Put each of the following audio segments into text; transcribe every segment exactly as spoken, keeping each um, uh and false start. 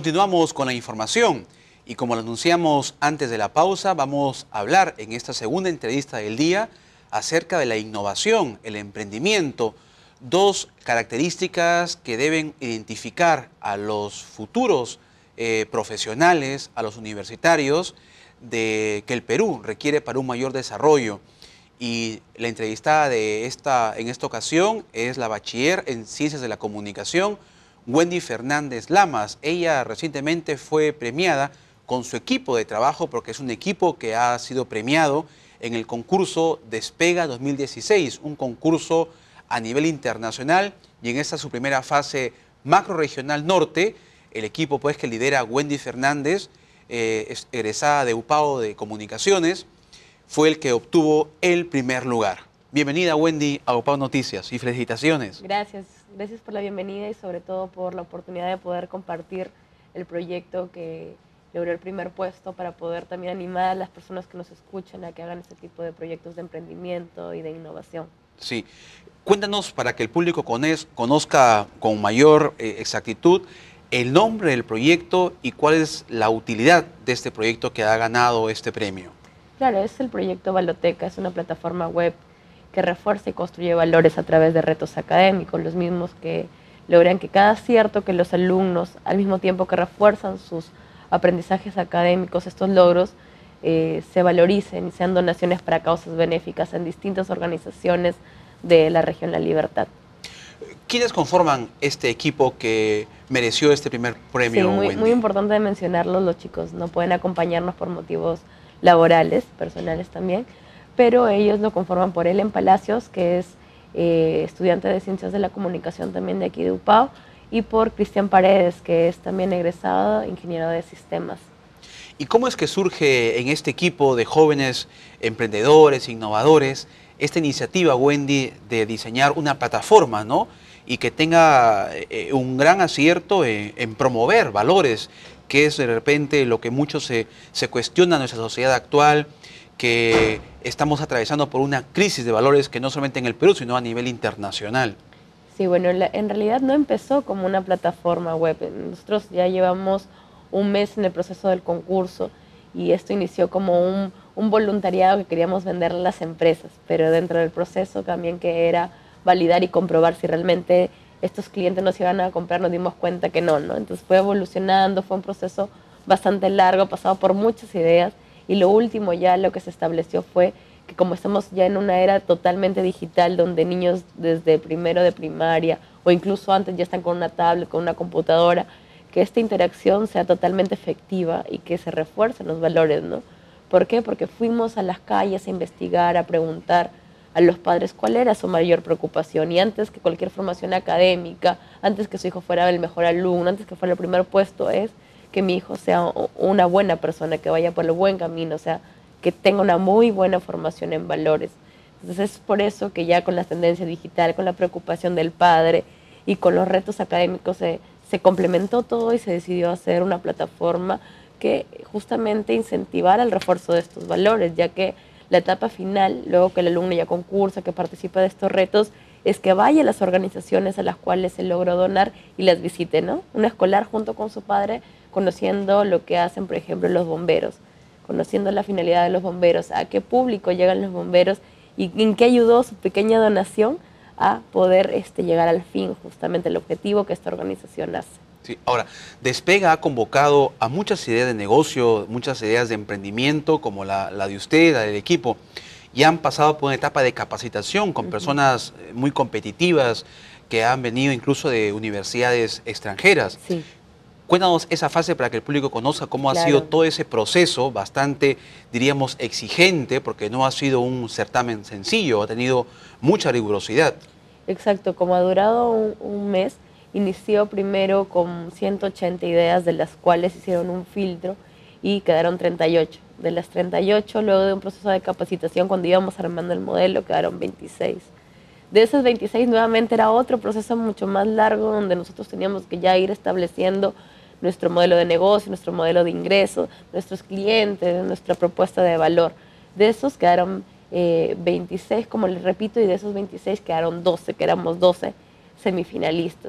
Continuamos con la información y como lo anunciamos antes de la pausa, vamos a hablar en esta segunda entrevista del día acerca de la innovación, el emprendimiento, dos características que deben identificar a los futuros eh, profesionales, a los universitarios, de que el Perú requiere para un mayor desarrollo. Y la entrevistada de esta, en esta ocasión es la bachiller en Ciencias de la Comunicación, Wendy Fernández Lamas. Ella recientemente fue premiada con su equipo de trabajo porque es un equipo que ha sido premiado en el concurso Despega dos mil dieciséis, un concurso a nivel internacional, y en esta su primera fase macro-regional norte, el equipo pues que lidera Wendy Fernández, eh, es egresada de UPAO de Comunicaciones, fue el que obtuvo el primer lugar. Bienvenida, Wendy, a UPAO Noticias y felicitaciones. Gracias, gracias por la bienvenida y sobre todo por la oportunidad de poder compartir el proyecto que logró el primer puesto para poder también animar a las personas que nos escuchan a que hagan este tipo de proyectos de emprendimiento y de innovación. Sí, cuéntanos para que el público conozca con mayor eh, exactitud el nombre del proyecto y cuál es la utilidad de este proyecto que ha ganado este premio. Claro, es el proyecto Valoteca, es una plataforma web que refuerza y construye valores a través de retos académicos, los mismos que logran que cada acierto que los alumnos, al mismo tiempo que refuerzan sus aprendizajes académicos, estos logros, eh, se valoricen y sean donaciones para causas benéficas en distintas organizaciones de la región La Libertad. ¿Quiénes conforman este equipo que mereció este primer premio, Sí, muy, Wendy? muy importante de mencionarlo, los chicos no pueden acompañarnos por motivos laborales, personales también, pero ellos lo conforman por Ellen Palacios, que es eh, estudiante de Ciencias de la Comunicación también de aquí de UPAO, y por Cristian Paredes, que es también egresado ingeniero de sistemas. ¿Y cómo es que surge en este equipo de jóvenes emprendedores, innovadores, esta iniciativa, Wendy, de diseñar una plataforma, ¿no? Y que tenga eh, un gran acierto en, en promover valores, que es de repente lo que mucho se, se cuestiona en nuestra sociedad actual, que estamos atravesando por una crisis de valores que no solamente en el Perú, sino a nivel internacional? Sí, bueno, la, en realidad no empezó como una plataforma web. Nosotros ya llevamos un mes en el proceso del concurso y esto inició como un, un voluntariado que queríamos venderle a las empresas, pero dentro del proceso también que era validar y comprobar si realmente estos clientes nos iban a comprar, nos dimos cuenta que no, ¿no? Entonces fue evolucionando, fue un proceso bastante largo, pasado por muchas ideas, y lo último ya lo que se estableció fue que como estamos ya en una era totalmente digital, donde niños desde primero de primaria o incluso antes ya están con una tablet, con una computadora, que esta interacción sea totalmente efectiva y que se refuercen los valores, ¿no? ¿Por qué? Porque fuimos a las calles a investigar, a preguntar a los padres cuál era su mayor preocupación, y antes que cualquier formación académica, antes que su hijo fuera el mejor alumno, antes que fuera el primer puesto, es que mi hijo sea una buena persona, que vaya por el buen camino, o sea, que tenga una muy buena formación en valores. Entonces es por eso que ya con la tendencia digital, con la preocupación del padre y con los retos académicos se, se complementó todo y se decidió hacer una plataforma que justamente incentivara el refuerzo de estos valores, ya que la etapa final, luego que el alumno ya concursa, que participa de estos retos, es que vaya a las organizaciones a las cuales se logró donar y las visite, ¿no? Un escolar junto con su padre, conociendo lo que hacen, por ejemplo, los bomberos, conociendo la finalidad de los bomberos, a qué público llegan los bomberos y en qué ayudó su pequeña donación a poder este, llegar al fin, justamente el objetivo que esta organización hace. Sí. Ahora, Despega ha convocado a muchas ideas de negocio, muchas ideas de emprendimiento, como la, la de usted, la del equipo, y han pasado por una etapa de capacitación con uh-huh. personas muy competitivas que han venido incluso de universidades extranjeras. Sí. Cuéntanos esa fase para que el público conozca cómo Claro. ha sido todo ese proceso bastante, diríamos, exigente, porque no ha sido un certamen sencillo, ha tenido mucha rigurosidad. Exacto, como ha durado un, un mes, inició primero con ciento ochenta ideas, de las cuales hicieron un filtro y quedaron treinta y ocho. De las treinta y ocho, luego de un proceso de capacitación, cuando íbamos armando el modelo, quedaron veintiséis. De esas veintiséis, nuevamente era otro proceso mucho más largo, donde nosotros teníamos que ya ir estableciendo nuestro modelo de negocio, nuestro modelo de ingreso, nuestros clientes, nuestra propuesta de valor. De esos quedaron eh, veintiséis, como les repito, y de esos veintiséis quedaron doce, que éramos doce semifinalistas.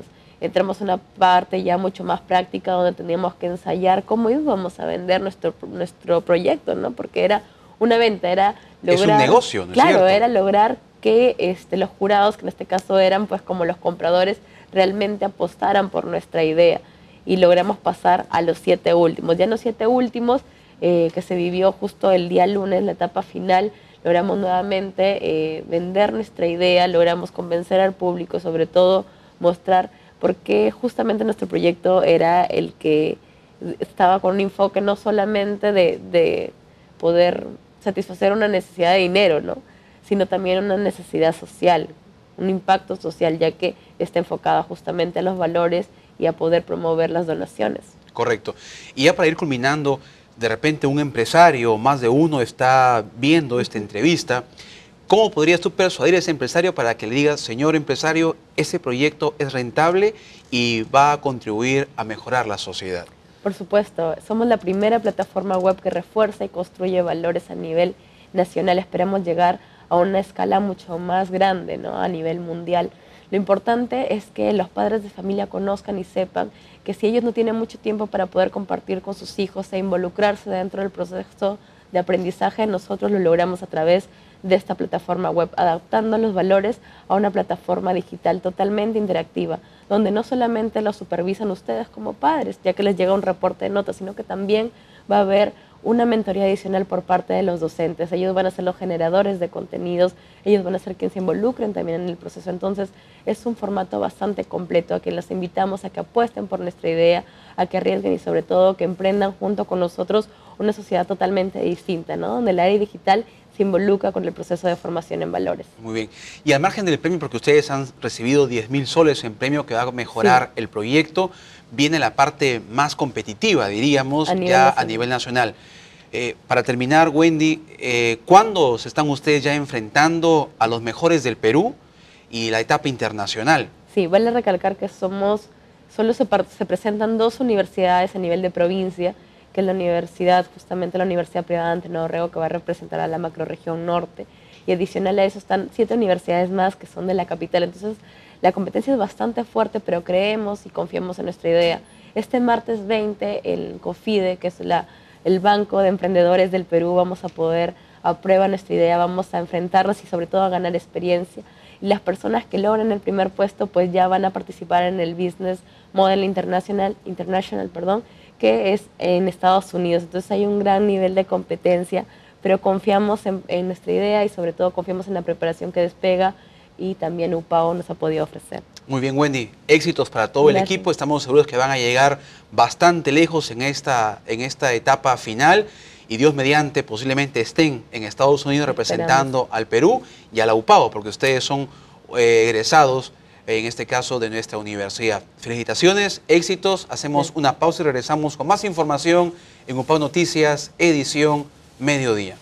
entramos a una parte ya mucho más práctica donde teníamos que ensayar cómo íbamos a vender nuestro, nuestro proyecto, ¿no? Porque era una venta, era lograr... Es un negocio, ¿no es claro, cierto? era lograr que este, los jurados, que en este caso eran pues como los compradores, realmente apostaran por nuestra idea. Y logramos pasar a los siete últimos. Ya en los siete últimos, eh, que se vivió justo el día lunes, la etapa final, logramos nuevamente eh, vender nuestra idea, logramos convencer al público, sobre todo mostrar por qué justamente nuestro proyecto era el que estaba con un enfoque no solamente de, de poder satisfacer una necesidad de dinero, ¿no? Sino también una necesidad social, un impacto social, ya que está enfocada justamente a los valores y a poder promover las donaciones. Correcto. Y ya para ir culminando, de repente un empresario, más de uno, está viendo esta entrevista. ¿Cómo podrías tú persuadir a ese empresario para que le digas, señor empresario, ese proyecto es rentable y va a contribuir a mejorar la sociedad? Por supuesto, somos la primera plataforma web que refuerza y construye valores a nivel nacional. Esperamos llegar a una escala mucho más grande, ¿no? A nivel mundial. Lo importante es que los padres de familia conozcan y sepan que si ellos no tienen mucho tiempo para poder compartir con sus hijos e involucrarse dentro del proceso de aprendizaje, nosotros lo logramos a través de esta plataforma web, adaptando los valores a una plataforma digital totalmente interactiva, donde no solamente lo supervisan ustedes como padres, ya que les llega un reporte de notas, sino que también va a haber una mentoría adicional por parte de los docentes. Ellos van a ser los generadores de contenidos, ellos van a ser quienes se involucren también en el proceso. Entonces, es un formato bastante completo a que los invitamos a que apuesten por nuestra idea, a que arriesguen y sobre todo que emprendan junto con nosotros una sociedad totalmente distinta, ¿no? Donde el área digital se involucra con el proceso de formación en valores. Muy bien. Y al margen del premio, porque ustedes han recibido diez mil soles en premio que va a mejorar sí. el proyecto, viene la parte más competitiva, diríamos, a ya nacional. a nivel nacional. Eh, para terminar, Wendy, eh, ¿cuándo se están ustedes ya enfrentando a los mejores del Perú y la etapa internacional? Sí, vale recalcar que somos, solo se, se presentan dos universidades a nivel de provincia, que es la universidad, justamente la Universidad Privada Ante Dorrego, que va a representar a la macrorregión norte. Y adicional a eso están siete universidades más que son de la capital. Entonces, la competencia es bastante fuerte, pero creemos y confiamos en nuestra idea. Este martes veinte, el COFIDE, que es la, el Banco de Emprendedores del Perú, vamos a poder a prueba nuestra idea, vamos a enfrentarnos y sobre todo a ganar experiencia. Y las personas que logren el primer puesto, pues ya van a participar en el Business Model International, International perdón, que es en Estados Unidos. Entonces hay un gran nivel de competencia, pero confiamos en, en nuestra idea y sobre todo confiamos en la preparación que Despega y también U P A O nos ha podido ofrecer. Muy bien, Wendy. Éxitos para todo Gracias. el equipo. Estamos seguros que van a llegar bastante lejos en esta, en esta etapa final y Dios mediante posiblemente estén en Estados Unidos representando Esperamos. al Perú y a la U P A O, porque ustedes son eh, egresados en este caso de nuestra universidad. Felicitaciones, éxitos, hacemos sí. una pausa y regresamos con más información en U P A O Noticias, edición Mediodía.